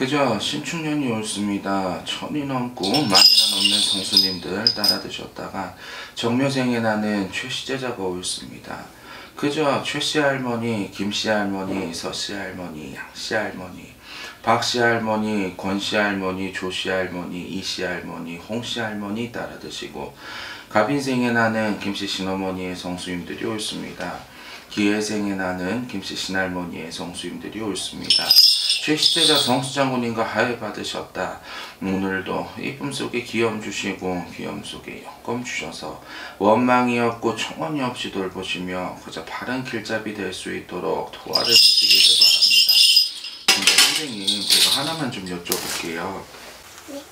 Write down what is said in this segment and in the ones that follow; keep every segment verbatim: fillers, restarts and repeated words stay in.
그저 신축년이 옳습니다. 천이 넘고 만이나 넘는 성수님들 따라 드셨다가 정묘생에 나는 최씨제자가 옳습니다. 그저 최씨 할머니, 김씨 할머니, 서씨 할머니, 양씨 할머니, 박씨 할머니, 권씨 할머니, 조씨 할머니, 이씨 할머니, 홍씨 할머니 따라 드시고 갑인생에 나는 김씨 신어머니의 성수님들이 옳습니다. 기해생에 나는 김씨 신할머니의 성수님들이 옳습니다. 최씨제자 성수장군님과 하회 받으셨다. 오늘도 이쁨 속에 기염 주시고 기염 속에 영검 주셔서 원망이 없고 청원이 없이 돌보시며 그저 바른 길잡이 될 수 있도록 도와를 주시기를 바랍니다. 근데 선생님, 제가 하나만 좀 여쭤볼게요. 네.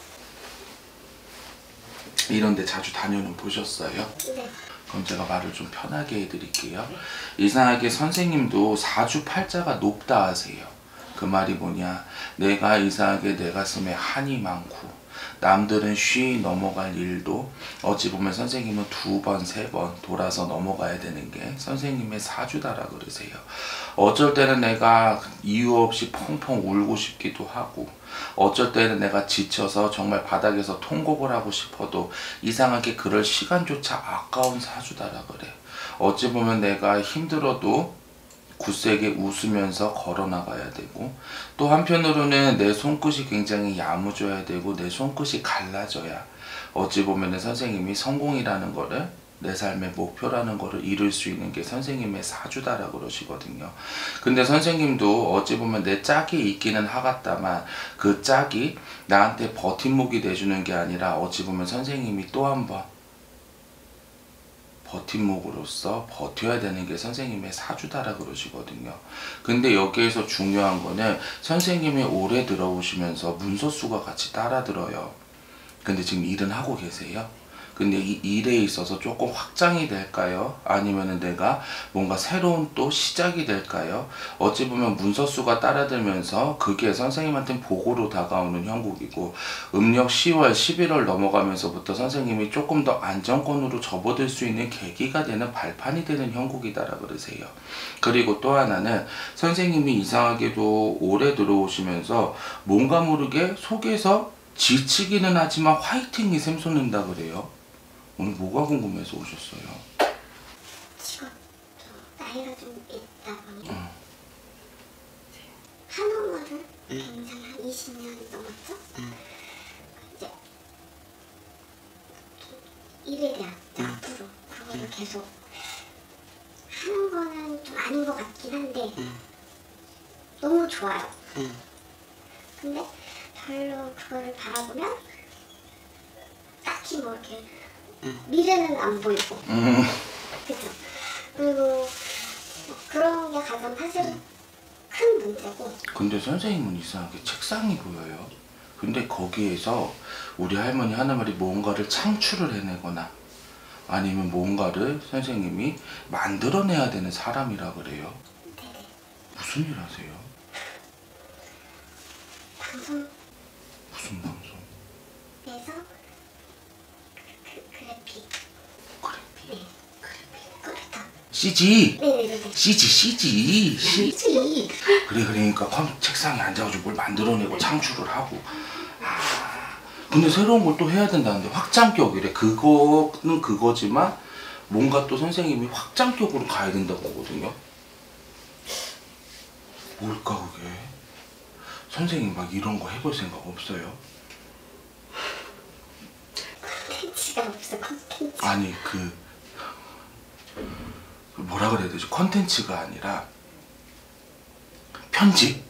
이런데 자주 다녀는 보셨어요? 네. 그럼 제가 말을 좀 편하게 해드릴게요. 이상하게 선생님도 사주팔자가 높다 하세요. 그 말이 뭐냐, 내가 이상하게 내 가슴에 한이 많고 남들은 쉬 넘어갈 일도 어찌 보면 선생님은 두 번, 세 번 돌아서 넘어가야 되는 게 선생님의 사주다라 그러세요. 어쩔 때는 내가 이유 없이 펑펑 울고 싶기도 하고 어쩔 때는 내가 지쳐서 정말 바닥에서 통곡을 하고 싶어도 이상하게 그럴 시간조차 아까운 사주다라 그래. 어찌 보면 내가 힘들어도 굳세게 웃으면서 걸어나가야 되고 또 한편으로는 내 손끝이 굉장히 야무져야 되고 내 손끝이 갈라져야 어찌 보면 선생님이 성공이라는 거를 내 삶의 목표라는 거를 이룰 수 있는 게 선생님의 사주다라고 그러시거든요. 근데 선생님도 어찌 보면 내 짝이 있기는 하겠다만 그 짝이 나한테 버팀목이 돼주는 게 아니라 어찌 보면 선생님이 또 한 번 버팀목으로서 버텨야 되는 게 선생님의 사주다라 그러시거든요. 근데 여기에서 중요한 거는 선생님이 오래 들어오시면서 문서수가 같이 따라 들어요. 근데 지금 일은 하고 계세요? 근데 이 일에 있어서 조금 확장이 될까요? 아니면은 내가 뭔가 새로운 또 시작이 될까요? 어찌 보면 문서수가 따라들면서 그게 선생님한테는 복으로 다가오는 형국이고 음력 시월, 십일월 넘어가면서부터 선생님이 조금 더 안정권으로 접어들 수 있는 계기가 되는 발판이 되는 형국이다라 그러세요. 그리고 또 하나는 선생님이 이상하게도 오래 들어오시면서 뭔가 모르게 속에서 지치기는 하지만 화이팅이 샘솟는다 그래요. 오늘 뭐가 궁금해서 오셨어요? 직업도 나이가 좀 있다 보니 어. 한국어를 굉장히 한 이십 년 넘었죠? 응. 이제 일에 대한 앞으로 그거를 응. 계속 하는 거는 좀 아닌 것 같긴 한데 응. 너무 좋아요. 응. 근데 별로 그거를 바라보면 딱히 뭐 이렇게 응. 미래는 안 보이고 음. 그죠? 그리고 뭐 그런 게 가장 사실은 큰 문제고. 근데 선생님은 이상하게 책상이 보여요. 근데 거기에서 우리 할머니 하는 말이 뭔가를 창출을 해내거나 아니면 뭔가를 선생님이 만들어내야 되는 사람이라 그래요. 네네. 무슨 일 하세요? 방송 무슨 방송? 에서 그, 그 그래픽 그래픽? 네 그래픽 컴퓨터 씨지? 네네네 씨지 씨지 씨. 그치 그래 그러니까 컴, 책상에 앉아가지고 뭘 만들어내고 창출을 하고 아, 근데 새로운 걸 또 해야 된다는데 확장격이래. 그거는 그거지만 뭔가 또 선생님이 확장격으로 가야 된다고 하거든요. 뭘까 그게? 선생님 막 이런 거 해볼 생각 없어요? 콘텐츠가 없어. 콘텐츠 아니 그 뭐라 그래야 되지? 컨텐츠가 아니라 편집?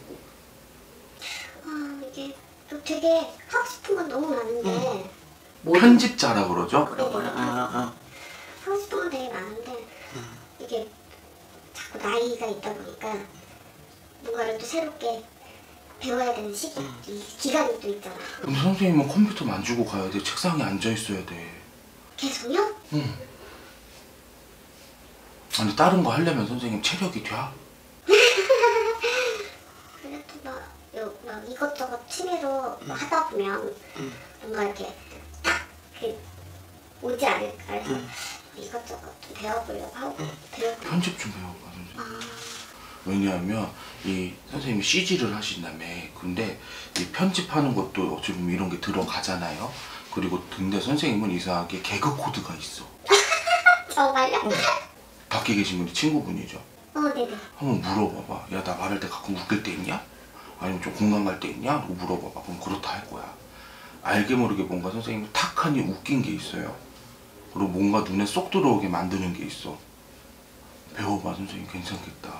아 이게 또 되게 하고 싶은 건 너무 많은데 편집자라 그러죠? 그런 거라 아, 아. 하고 싶은 건 되게 많은데 이게 자꾸 나이가 있다 보니까 뭔가를 또 새롭게 배워야 되는 시기, 이 기간이 또 있잖아. 그럼 선생님은 컴퓨터 만지고 가야 돼. 책상에 앉아 있어야 돼. 계속요? 응. 아니 다른 거 하려면 선생님 체력이 돼? 그래도 막, 요, 막 이것저것 취미로 뭐 하다 보면 응. 뭔가 이렇게 딱 그 오지 않을까 해서 응. 이것저것 좀 배워보려고 하고 배우고. 편집 좀 배워봐 선생님. 아, 왜냐하면 이 선생님이 씨지를 하신다며. 근데 이 편집하는 것도 어찌 보면 이런 게 들어가잖아요. 그리고 근데 선생님은 이상하게 개그 코드가 있어. 정말요? 밖에 계신 분이 친구분이죠. 어, 네네. 한번 물어봐봐. 야, 나 말할 때 가끔 웃길 때 있냐? 아니면 좀 공감 갈 때 있냐? 라고 물어봐봐. 그럼 그렇다 할 거야. 알게 모르게 뭔가 선생님이 탁하니 웃긴 게 있어요. 그리고 뭔가 눈에 쏙 들어오게 만드는 게 있어. 배워봐, 선생님. 괜찮겠다.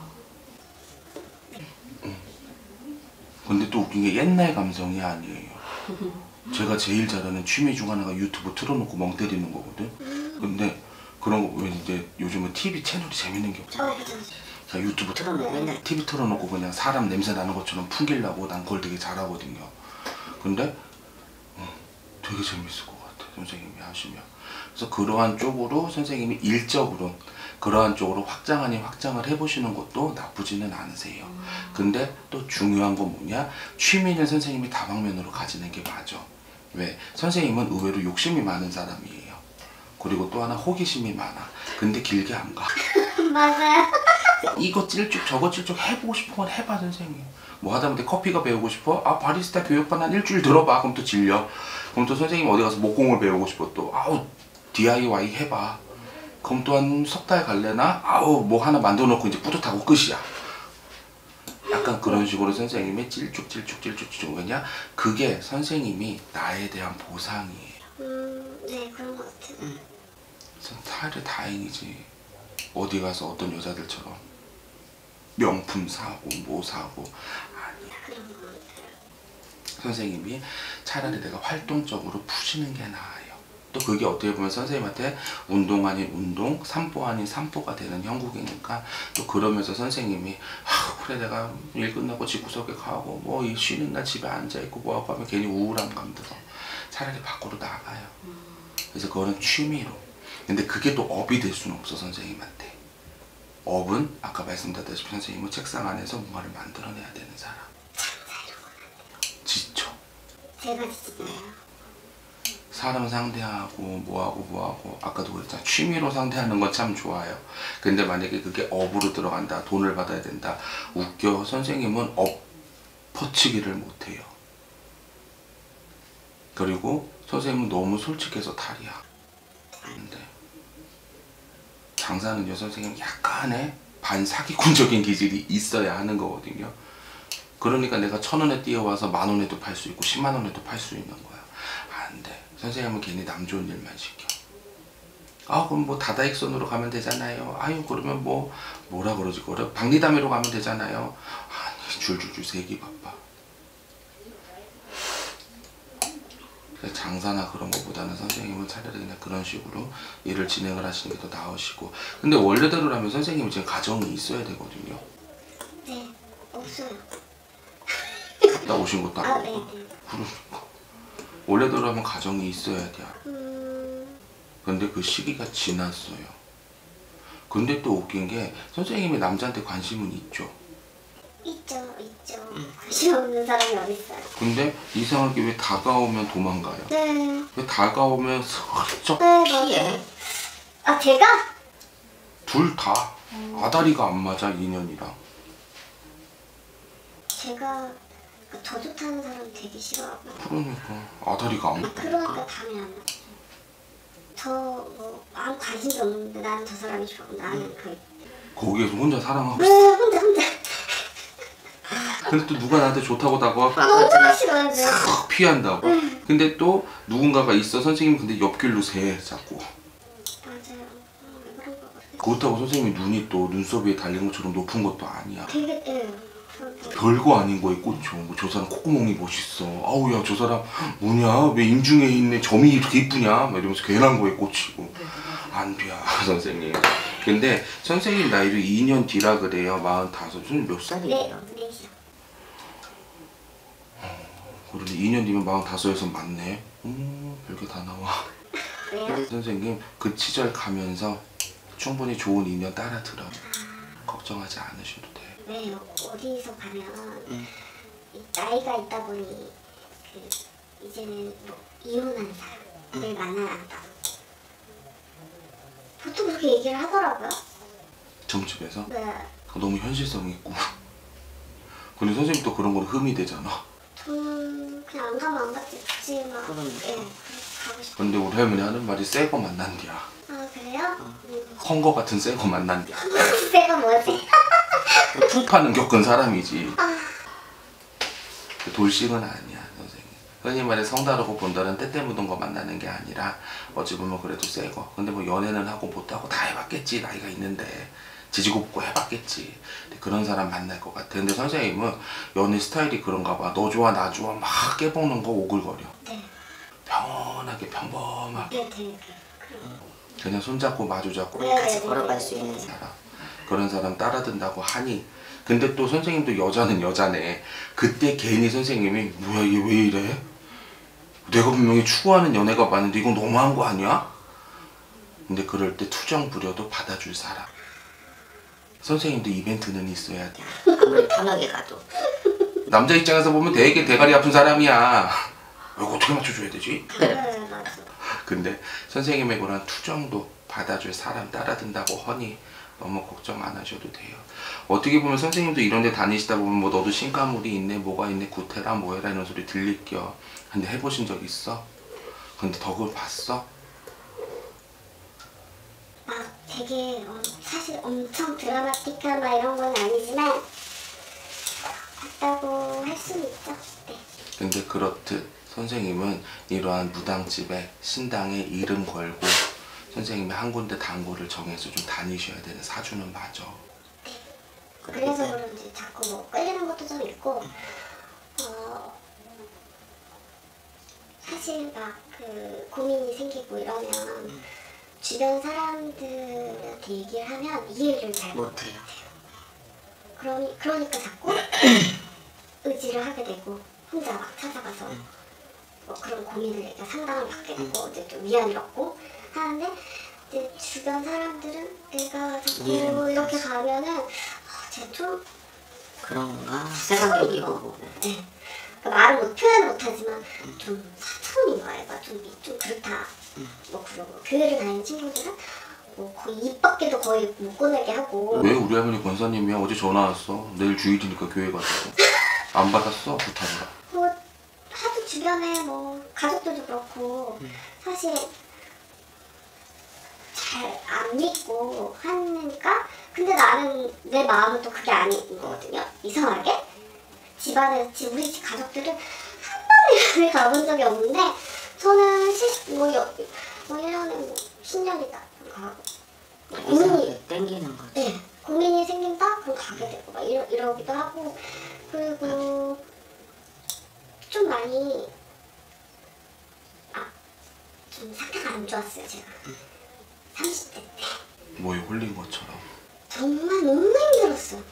응. 근데 또 웃긴 게 옛날 감성이 아니에요. 제가 제일 잘하는 취미 중 하나가 유튜브 틀어놓고 멍 때리는 거거든. 근데 그런 거 왜 이제 요즘은 티비 채널이 재밌는 게 없잖아요. 어, 그죠, 그죠. 자, 유튜브 틀어놓고 맨날 티비 틀어놓고 그냥 사람 냄새 나는 것처럼 풍기려고 난 그걸 되게 잘하거든요. 근데 음, 되게 재밌을 것 같아, 선생님이 하시면. 그래서 그러한 쪽으로 선생님이 일적으로 그러한 쪽으로 확장 아닌 확장을 해보시는 것도 나쁘지는 않으세요. 근데 또 중요한 건 뭐냐? 취미는 선생님이 다방면으로 가지는 게 맞아. 왜? 선생님은 의외로 욕심이 많은 사람이에요. 그리고 또 하나 호기심이 많아. 근데 길게 안 가. 맞아요. 이거 찔쭉 저거 찔쭉 해보고 싶은 건 해봐, 선생님. 뭐 하다못해 커피가 배우고 싶어? 아, 바리스타 교육반 한 일주일 들어봐. 그럼 또 질려. 그럼 또 선생님 어디 가서 목공을 배우고 싶어. 또 아우 디아이와이 해봐. 그럼 또 한 석 달 갈래나? 아우 뭐 하나 만들어 놓고 이제 뿌듯하고 끝이야. 약간 그런 식으로 선생님이 찔쭉 찔쭉 찔쭉 찔쭉. 왜냐? 그게 선생님이 나에 대한 보상이에요. 음, 네, 그런 것 같아요. 음. 사례 다행이지. 어디 가서 어떤 여자들처럼 명품 사고 뭐 사고 아니야. 그런 것 같아요. 선생님이 차라리 내가 활동적으로 푸시는 게 나아요. 또 그게 어떻게 보면 선생님한테 운동 아닌 운동, 산보 아닌 산보가 되는 형국이니까 또 그러면서 선생님이 아, 그래 내가 일 끝나고 집구석에 가고 뭐 이 쉬는 날 집에 앉아있고 뭐하고 하면 괜히 우울함 감들어. 차라리 밖으로 나가요. 그래서 그거는 취미로. 근데 그게 또 업이 될 수는 없어, 선생님한테. 업은 아까 말씀드렸다시피 선생님은 책상 안에서 뭔가를 만들어내야 되는 사람. 지쳐. 제가 지쳐요. 사람 상대하고 뭐하고 뭐하고 아까도 그랬잖아. 취미로 상대하는 건 참 좋아요. 근데 만약에 그게 업으로 들어간다, 돈을 받아야 된다, 웃겨. 선생님은 업 퍼치기를 못해요. 그리고 선생님은 너무 솔직해서 탈이야. 근데 장사는요, 선생님 약간의 반사기꾼적인 기질이 있어야 하는 거거든요. 그러니까 내가 천 원에 뛰어와서 만 원에도 팔 수 있고 십만 원에도 팔 수 있는 거야. 안 돼. 선생님은 괜히 남 좋은 일만 시켜. 아, 그럼 뭐 다다익선으로 가면 되잖아요. 아유, 그러면 뭐 뭐라 그러지? 그래? 박리담회로 가면 되잖아요. 아니, 줄줄줄 세기 바빠. 장사나 그런 것보다는 선생님은 차라리 그냥 그런 식으로 일을 진행을 하시는 게 더 나으시고. 근데 원래대로라면 선생님은 지금 가정이 있어야 되거든요. 네, 없어요. 갔다 오신 것도 아, 아니고. 네네. 그러니까 원래대로라면 가정이 있어야 돼. 음, 근데 그 시기가 지났어요. 근데 또 웃긴 게 선생님이 남자한테 관심은 있죠. 있죠, 있죠. 관심 없는 사람이 어딨어요. 근데 이상하게 왜 다가오면 도망가요? 네. 왜 다가오면 슬쩍 네, 피해? 맞아요. 아, 제가? 둘 다 아다리가 안 맞아, 인연이랑. 제가 저 좋다는 사람 되게 싫어하고. 그러니까 아다리가 안 맞아. 그러니까 담이 안 나. 저뭐 아무 관심도 없는데 나는 저 사람이 좋아. 나는 그. 거기에서 혼자 사랑하고 네, 있어. 혼자 혼자. 근데 또 누가 나한테 좋다고 다가와 너무 싫어요. 네. 싹 피한다고. 근데 또 누군가가 있어. 선생님 근데 옆길로 새 자꾸. 맞아요. 어, 왜 그런 거 같아요. 그렇다고 선생님이 눈이 또 눈썹 위에 달린 것처럼 높은 것도 아니야. 되게 예. 저도 별거 아닌 거에 꽂혀. 뭐 저 사람 콧구멍이 멋있어. 아우 야 저 사람 뭐냐? 왜 인중에 있는 점이 이렇게 이쁘냐? 막 이러면서 괜한 거에 꽂히고. 안 돼, 선생님. 근데 선생님 나이도 이 년 뒤라 그래요. 마흔다섯. 선생님 몇 네, 살이에요? 네 시요. 그러니 이 년 뒤면 마흔다섯에서 맞네. 음, 별게 다 나와. 왜요? 선생님 그 시절 가면서 충분히 좋은 인연 따라 들어요. 걱정하지 않으셔도 돼요. 왜 어디서 가면 이 나이가 있다 보니 그 이제는 뭐 이혼한 사람들 만나란다. 보통 그렇게 얘기를 하더라고요. 점집에서? 네. 너무 현실성 있고. 근데 선생님 또 그런 건 흠이 되잖아. 저는 그냥 안 가면 안 갔지 막. 그러니까. 예, 가고 싶어. 근데 우리 할머니 하는 말이 새 거 만난디야. 아 그래요? 음. 콩거 같은 새 거 만난디야. 새가 뭐지? 풍파는 겪은 사람이지. 아, 돌싱은 아니야 선생님. 흔히 말해 성다르고 본다는 때때 묻은 거 만나는 게 아니라 어찌 보면 그래도 새 거. 근데 뭐 연애는 하고 못하고 다 해봤겠지. 나이가 있는데 지지고 볶고 해봤겠지. 근데 그런 사람 만날 것 같아. 근데 선생님은 연애 스타일이 그런가 봐. 너 좋아 나 좋아 막 깨보는 거 오글거려. 네. 평온하게 평범하게 네, 네. 그럼. 그냥 손잡고 마주잡고 네, 같이 네, 네. 걸어갈 수 있는 사람. 사람. 그런 사람 따라든다고 하니. 근데 또 선생님도 여자는 여자네. 그때 괜히 선생님이 뭐야 얘 왜 이래? 내가 분명히 추구하는 연애가 많은데 이건 너무한 거 아니야? 근데 그럴 때 투정 부려도 받아줄 사람. 선생님도 이벤트는 있어야 돼. 아무리 편하게 가도. 남자 입장에서 보면 되게 대가리 아픈 사람이야. 이거 어떻게 맞춰줘야 되지? 네, 맞아. 근데 선생님의 그런 투정도 받아줄 사람 따라든다고 하니 너무 걱정 안 하셔도 돼요. 어떻게 보면 선생님도 이런 데 다니시다 보면 뭐 너도 신가물이 있네 뭐가 있네 구태라 뭐해라 이런 소리 들릴겨. 근데 해보신 적 있어? 근데 덕을 봤어? 막 되게 어, 사실 엄청 드라마틱한 막 이런 건 아니지만 봤다고 할 수는 있죠. 네. 근데 그렇듯 선생님은 이러한 무당집에 신당에 이름 걸고 선생님이 한 군데 당구를 정해서 좀 다니셔야 되는 사주는 맞아. 그래서 그런지 자꾸 뭐 끌리는 것도 좀 있고 어, 사실 막 그 고민이 생기고 이러면 주변 사람들한테 얘기를 하면 이해를 잘 못해요. 그러니, 그러니까 자꾸 의지를 하게 되고 혼자 막 찾아가서 뭐 그런 고민을 그러니까 상담을 받게 되고 이제 좀 위안을 얻고 하는데 이제 주변 사람들은 내가 자꾸 이해를 이렇게 가면은 아, 쟤좀 그런가 생각해보고. 네. 그러니까 말을 못 표현 못하지만 좀 사차원인가 얘가 좀, 좀 그렇다. 뭐 그러고 교회를 다니는 친구들은 뭐 거의 입 밖에도 거의 못 꺼내게 하고. 왜 우리 할머니 권사님이야? 어제 전화 왔어. 내일 주일이니까 교회 가자고. 안 받았어? 부탁을. 뭐 하도 주변에 뭐 가족들도 그렇고 사실 잘 안 믿고 하니까 근데 나는 내 마음은 또 그게 아닌 거거든요. 이상하게 집안에 집 우리 집 가족들은 한 번에 가본 적이 없는데 저는 실, 뭐, 여, 뭐 일 년에 뭐 십 년이다 가고 고민이 이상하게 땡기는 거지. 네, 고민이 생긴다? 그럼 가게 되고 막 이러, 이러기도 하고 그리고 좀 많이 아, 좀 상태가 안 좋았어요 제가 삼십 대 때 뭐에 홀린 것처럼. 정말 너무 힘들었어요.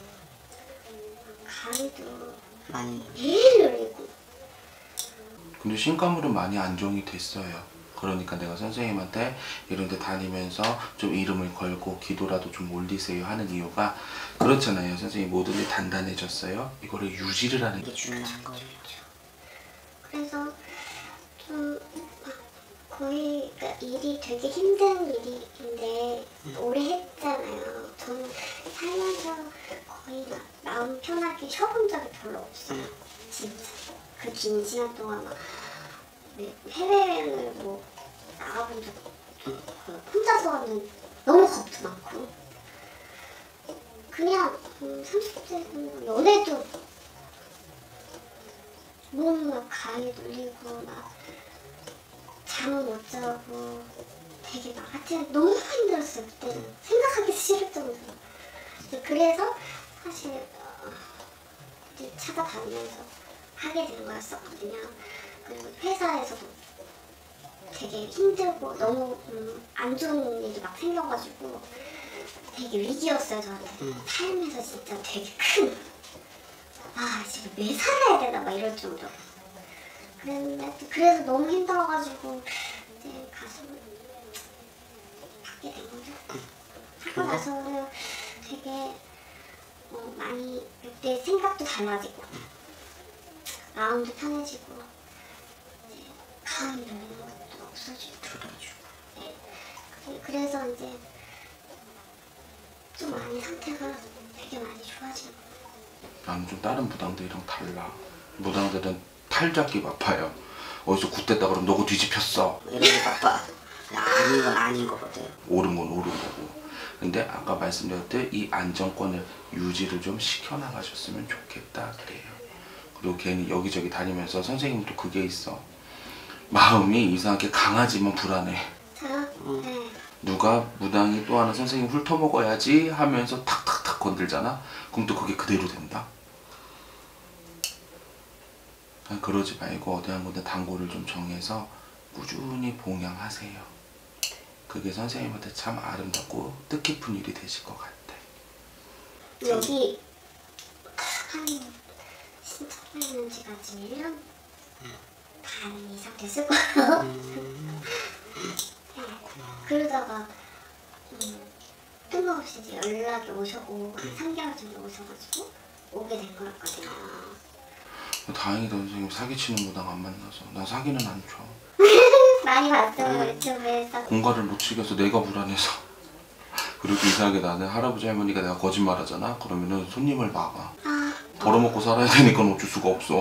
가위도 많이 매일 열리고 근데 신가물은 많이 안정이 됐어요. 그러니까 내가 선생님한테 이런 데 다니면서 좀 이름을 걸고 기도라도 좀 올리세요 하는 이유가 그렇잖아요. 선생님 모든 게 단단해졌어요. 이거를 유지를 하는 게 게 중요한 거예요. 그래서 좀 거의 그러니까 일이 되게 힘든 일인데 오래 했잖아요. 저는 살면서 거의 막 마음 편하게 쉬어본 적이 별로 없어요. 진짜 그 긴 시간 동안 막 해외여행을 뭐 나가본 적 없고 혼자서 하는 너무 겁도 많고 그냥 음, 삼십 대는 연애도 몸 막 가위 눌리고 막 잠을 못 자고 되게 막 하여튼 너무 힘들었어요. 그때는 생각하기 싫을 정도로. 그래서 사실 어, 이제 찾아다니면서 하게 된 거였었거든요. 그리고 회사에서도 되게 힘들고 너무 음, 안 좋은 일이 막 생겨가지고 되게 위기였어요 저한테. 음. 삶에서 진짜 되게 큰 아 지금 왜 살아야 되나 막 이럴 정도로. 그랬는데 그래서 너무 힘들어가지고 이제 가서 받게 된 거죠. 하고 나서는 되게 어, 많이 그때 생각도 달라지고 마음도 편해지고 이제 가을이 열리는 것도 없어지고 네. 그래서 이제 좀 많이 상태가 되게 많이 좋아지는 것 나는 좀 다른 무당들이랑 달라. 무당들은 팔 잡기 바빠요. 어디서 굿댔다 그러면 너고 뒤집혔어. 이러기 바빠. 아닌 건 아닌 거거든. 옳은 건 옳은 거고. 근데 아까 말씀드렸듯 이 안정권을 유지를 좀 시켜나가셨으면 좋겠다 그래요. 그리고 괜히 여기저기 다니면서 선생님도 그게 있어. 마음이 이상하게 강하지만 불안해. 저요? 네. 누가 무당이 또 하나 선생님 훑어먹어야지 하면서 탁탁탁 건들잖아? 그럼 또 그게 그대로 된다? 그러지 말고 어디 한 군데 단골을 좀 정해서 꾸준히 봉양하세요. 그게 선생님한테 참 아름답고 뜻깊은 일이 되실 것 같아. 여기 한 신청하는 지가 지금 일 년 반 이상 됐을 거예요. 네. 그러다가 음, 뜬금없이 이제 연락이 오셔고 한 삼 개월 전에 오셔가지고 오게 된 거였거든요. 다행이다. 선생님 사기치는 무당 안 만나서. 나 사기는 안 쳐. 많이 봤어요 유튜브에서. 공갈을 못 치겨서 내가 불안해서. 그리고 이상하게 나는 할아버지 할머니가 내가 거짓말 하잖아? 그러면은 손님을 막아. 아, 벌어먹고 살아야 되니까 어쩔 수가 없어.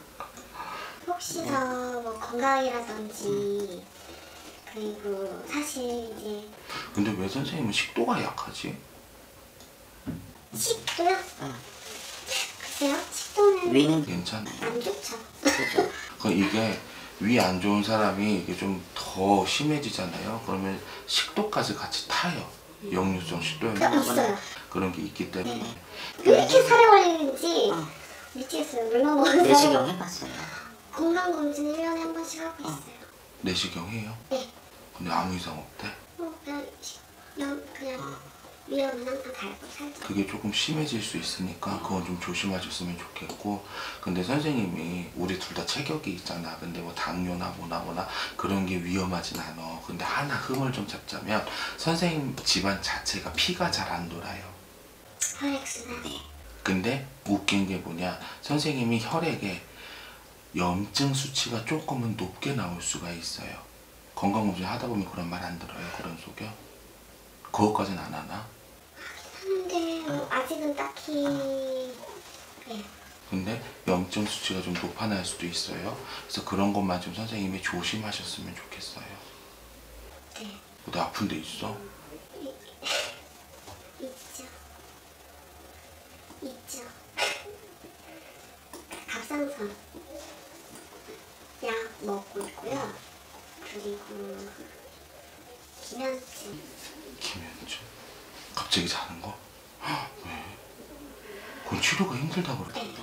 혹시나 뭐 건강이라든지 그리고 사실 이제 근데 왜 선생님은 식도가 약하지? 식도요? 글쎄요? 식도는 위는 괜찮아. 안 좋죠. 그죠. 그 이게 위 안 좋은 사람이 이게 좀 더 심해지잖아요. 그러면 식도까지 같이 타요. 역류성 식도염 그 있어요. 그런 게 있기 때문에. 네. 왜 이렇게 살이 걸리는지 미치겠어요. 물만 먹어서 내시경 해봤어요. 건강검진 일 년에 한 번씩 하고 있어요. 내시경 해요? 네. 근데 아무 이상 없대? 어, 그냥 시- 연- 그냥 위험은 항상 갈고 살죠. 그게 조금 심해질 수 있으니까 그건 좀 조심하셨으면 좋겠고. 근데 선생님이 우리 둘 다 체격이 있잖아. 근데 뭐 당뇨나 뭐나 뭐나 그런 게 위험하진 않아. 근데 하나 흠을 좀 잡자면 선생님 집안 자체가 피가 잘 안 돌아요. 혈액순환. 네. 근데 웃긴 게 뭐냐, 선생님이 혈액에 염증 수치가 조금은 높게 나올 수가 있어요. 건강검진 하다 보면 그런 말 안 들어요. 그런 속여? 그것까진 안 하나? 하는데 뭐 아직은 딱히 네. 근데 염증 수치가 좀 높아날 수도 있어요. 그래서 그런 것만 좀 선생님이 조심하셨으면 좋겠어요. 네. 어디 아픈 데 있어? 있죠. 있죠. 갑상선 약 먹고 있고요. 그리고 기면증. 기면증? 갑자기 자는 거? 헉, 왜? 그건 치료가 힘들다 그러던데.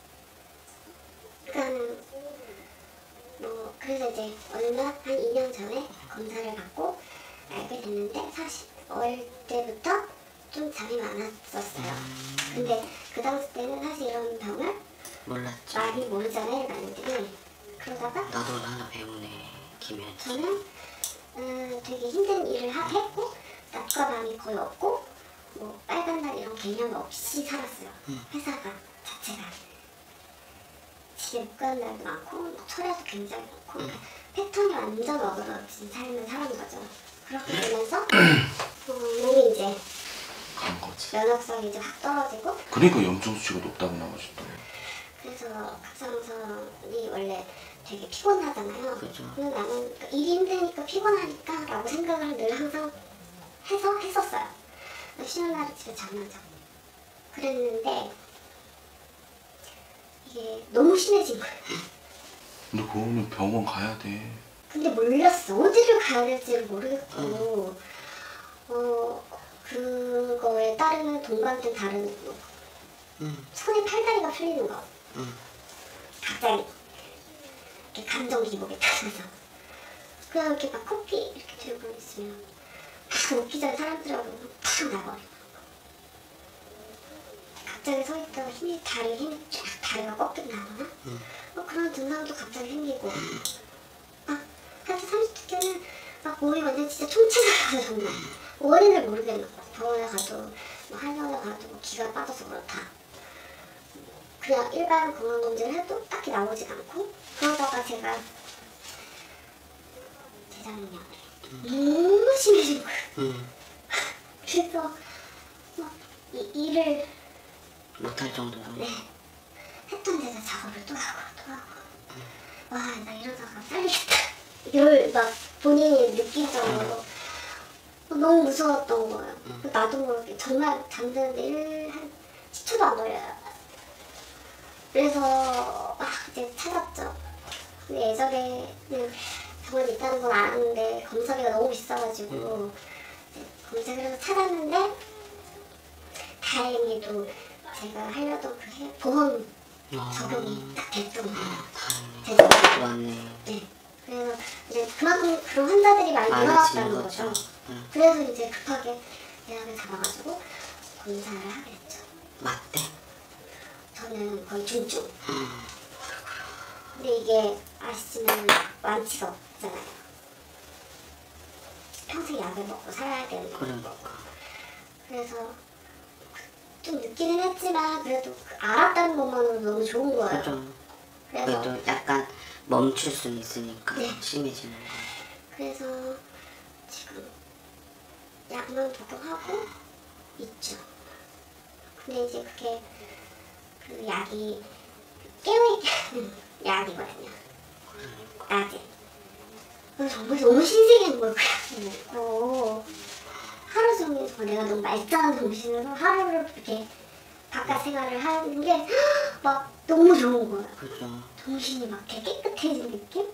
그러니까는 뭐 그래서 이제 얼마 한 이 년 전에 검사를 받고 알게 됐는데 사실 어릴 때부터 좀 잠이 많았었어요. 근데 그 당시 때는 사실 이런 병을 몰랐지. 많이 모르잖아요, 많이들이. 그러다가 나도 하나 배우네. 김현. 저는 음, 되게 힘든 일을 하, 했고 낮과 밤이 거의 없고 뭐 빨간 날 이런 개념 없이 살았어요. 음. 회사가 자체가 집에 못 가는 날도 많고 뭐 철야도 굉장히 많고 음. 패턴이 완전 어그러진 삶을 살은 거죠. 그렇게 되면서 어, 몸이 이제 간 거지. 면역성이 이제 확 떨어지고 그러니까 염증 수치가 높다고 나오셨다. 그래서 갑상선이 원래 되게 피곤하잖아요. 그죠. 근데 나는 그러니까 일이 힘드니까 피곤하니까 라고 생각을 늘 항상 해서 했었어요. 쉬는 날에 집에 잠을 자고 그랬는데 이게 너무 심해진 거예요. 근데 그거는 병원 가야 돼. 근데 몰랐어. 어디를 가야 될지를 모르겠고 어 그거에 따르는 동반된 다른 뭐 응. 손에 팔다리가 풀리는 거 응. 갑자기 이렇게 감정 기복에 따라서 그냥 이렇게 막 커피 이렇게 들고 있으면 막 먹기 전에 사람들하고 팍 나버리고 갑자기 서 있다가 힘이 다리에 힘이 쫙 다리가 꺾여 나거나 응. 뭐 그런 증상도 갑자기 생기고 막 한 삼십 대 때는 막 몸이 완전 진짜 총체가 정말 원인을 모르겠는 거야. 병원에 가도 뭐 한의원에 가도 뭐 기가 빠져서 그렇다. 그냥 일반 건강검진을 해도 딱히 나오지가 않고 그러다가 제가 재작년에 너무 심해진 거예요. 응. 그래서 막 이, 일을 못할 정도로. 네. 했던 데다 작업을 또 하고 또 하고. 와, 나 이러다가 살리겠다. 이걸 막 본인이 느낀 정도로 너무 무서웠던 거예요. 나도 모르게 정말 잠드는데 일, 한 십 초도 안 걸려요. 그래서 막 이제 찾았죠. 근데 예전에는 병원이 있다는 건 알았는데 검사비가 너무 비싸가지고 이제 검색을 해서 찾았는데 다행히도 제가 하려던 그 해- 보험 적용이 딱 됐던 거예요. 제가 맞네. 네. 그래서 이제 그만큼 그런 환자들이 많이 늘어났다는 거죠. 거죠. 응. 그래서 이제 급하게 예약을 잡아가지고 검사를 하게 됐죠. 맞대. 저는 거의 중증. 음. 근데 이게 아시지만 완치가 없잖아요. 평생 약을 먹고 살아야 되는 거고. 그러니까. 그래서 좀 늦기는 했지만 그래도 그 알았다는 것만으로 너무 좋은 거예요. 그죠. 그래서 그래도 약간 멈출 수는 있으니까 네. 심해지는 거. 그래서 지금 약만 복용하고 있죠. 근데 이제 그게 그 약이 깨어있게 하는 약이거든요. 낮에. 그래서 정말 너무 신세계인 걸 그냥 먹고 하루 종일 정말 내가 너무 말짱한 정신으로 하루를 이렇게 바깥 생활을 하는 게 막 너무 좋은 거예요. 그죠. 정신이 막 되게 깨끗해진 느낌?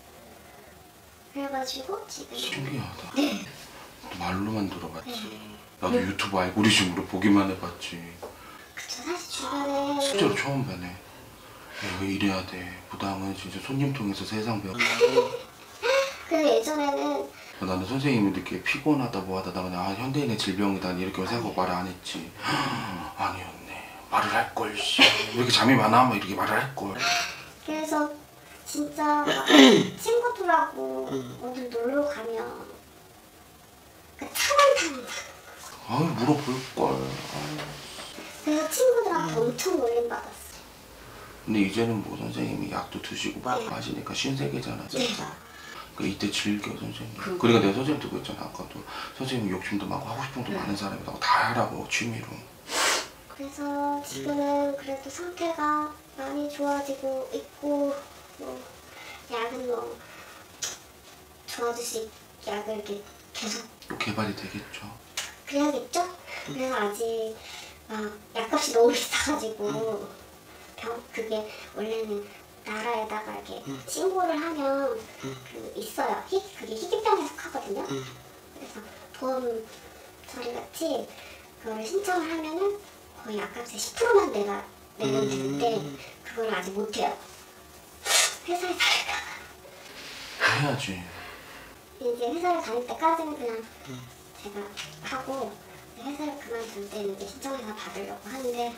그래가지고 지금 신기하다. 네. 또 말로만 들어봤지. 네. 나도 유튜브 알고리즘으로 보기만 해봤지. 그쵸, 사실 주변에 실제로 처음 뵈네. 야, 이거 이래야 돼. 부담은 진짜 손님 통해서 세상 배워. 그 예전에는 나는 선생님이 이렇게 피곤하다 뭐하다 나 그냥 아, 현대인의 질병이다 이렇게 생각하고 말을 안 했지. 아니었네. 말을 할걸. 씨. 왜 이렇게 잠이 많아? 막 이렇게 말을 할걸. 그래서 진짜 막 친구들하고 어딜 놀러 가면 그 차만 타는 거. 아유 물어볼걸. 그래서 친구들한테 엄청 놀림받았어. 근데 이제는 뭐 선생님이 약도 드시고 막 하시니까 신세계잖아. 진짜. 그 이때 즐겨 선생님. 그러니까 내가 선생님 듣고 있잖아. 아까도 선생님 욕심도 많고 하고 싶은 것도 많은 사람이라고 다 하라고 취미로. 그래서 지금은 그래도 상태가 많이 좋아지고 있고 뭐 약은 뭐 좋아질 수 있게 약을 이렇게 계속 또 개발이 되겠죠. 그래야겠죠? 그래서 아직 막 약값이 너무 비싸가지고 병 그게 원래는 나라에다가 이렇게 신고를 하면 그 있어요. 희, 그게 희귀병에 속하거든요. 그래서 보험 처리 같이 그걸 신청을 하면은 거의 약값의 십 퍼센트만 내가 내면 되는데 그걸 아직 못해요. 회사에 다닐까 해야지. 이제 회사를 다닐 때까지는 그냥 제가 하고 회사를 그만둘 때는 이제 신청해서 받으려고 하는데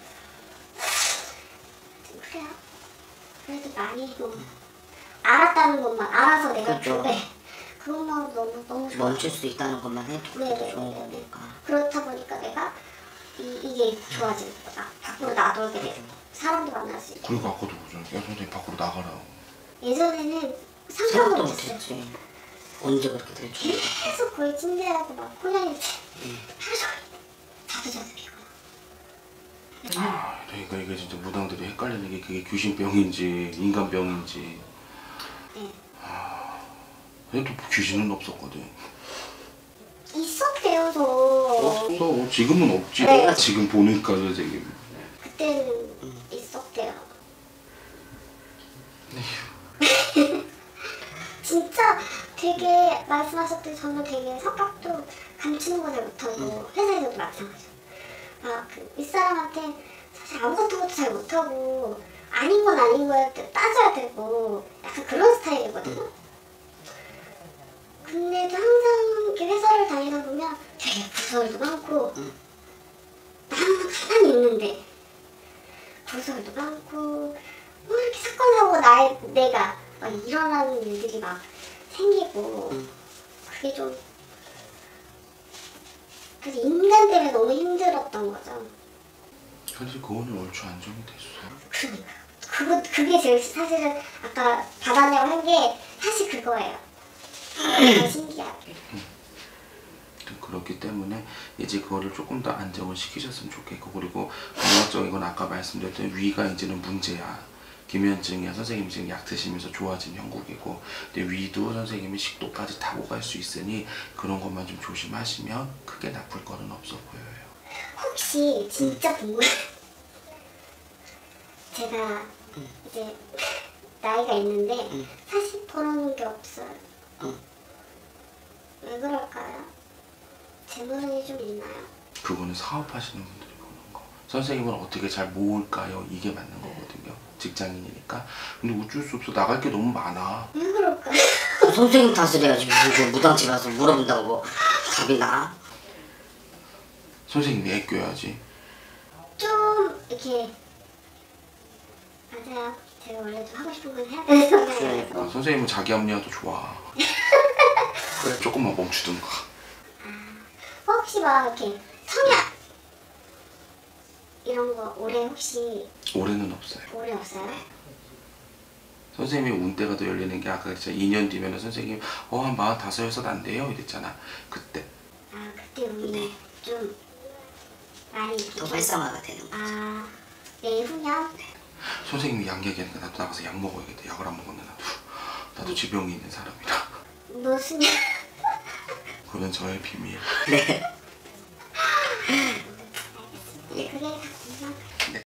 좀 그래요. 그래도 많이 뭐 알았다는 것만 알아서 내가 그죠. 그래 그것만 너무 너무 좋아. 멈출 수 있다는 것만 해도 그래도 네네네. 좋은 거니까. 그렇다 보니까 내가 이, 이게 좋아지는 거다. 밖으로 나돌게 되고 사람도 만날 수 있고. 그리고 아까도 보잖아. 야 선생님 밖으로 나가라고. 예전에는 상상도 생각도 못했어요. 못했지. 언제 그렇게 될 줄. 계속 거의 찜질하고 막 코냐이 하루 종일 자주 자주 피고. 아, 그러니까 이게 진짜 무당들이 헷갈리는 게 그게 귀신병인지 인간병인지. 네. 근데 또 귀신은 없었거든. 있었대요 저. 없어. 지금은 없지. 네. 내가 지금 보니까 선생님. 그때는 있었대요. 진짜 되게 말씀하셨듯이 저는 되게 성격도 감추는 거 잘 못하고 회사에서도 마찬가지고 막그 윗사람한테 사실 아무 같은 것도 잘 못하고 아닌 건 아닌 거에 따져야 되고 약간 그런 스타일이거든요. 근데도 항상 이렇게 회사를 다니다 보면 되게 부서울도 많고 나는 가만히 있는데 부서울도 많고 뭐 이렇게 사건 사고 나의 내가 막 일어나는 일들이 막 생기고 그게 좀 그래서 인간 때문에 너무 힘들었던 거죠. 사실 그거는 얼추 안정이 됐어. 그러니까 그거 그게 제일 사실은 아까 받았냐고 한 게 사실 그거예요. 너무 신기하게. 그러게 그렇기 때문에 이제 그거를 조금 더 안정을 시키셨으면 좋겠고, 그리고 건강적인 건 아까 말씀드렸던 위가 이제는 문제야. 기면증이야. 선생님이 지금 약 드시면서 좋아진 형국이고, 근데 위도 선생님이 식도까지 타고 갈 수 있으니 그런 것만 좀 조심하시면 크게 나쁠 거는 없어 보여요. 혹시 진짜 궁금해. 제가 이제 나이가 있는데 응. 사실 벌어놓은 게 없어요. 응. 왜 그럴까요? 재물운이 좀 있나요? 그거는 사업하시는 분들이 보는 거. 선생님은 어떻게 잘 모을까요? 이게 맞는 거거든요. 직장인이니까. 근데 어쩔 수 없어. 나갈 게 너무 많아. 왜 그럴까요? 선생님 탓을 해야지. 무슨 무당집 가서 물어본다고 뭐 답이 나? 선생님이 애껴야지. 좀 이렇게 맞아요. 제가 원래 좀 하고 싶은 건 해야 되는 성향이라서. 아, 선생님은 자기 합리화도 좋아. 그래, 조금만 멈추든가. 혹시 막 이렇게 청약 이런 거 올해 혹시 올해는 없어요. 올해 없어요? 선생님이 운대가 더 열리는 게 아까 진짜 이 년 뒤면은 선생님 어한 마흔다섯에서 안 돼요 이랬잖아. 그때. 아 그때 운이 좀 많이 더 활성화가 되는 거지. 아 내후년? 선생님이 약 얘기하니까 나도 나가서 약 먹어야겠다. 약을 안 먹었네 나도. 나도 지병이 있는 사람이라. 무슨 그건 저의 비밀. 네. 그게 다 궁금한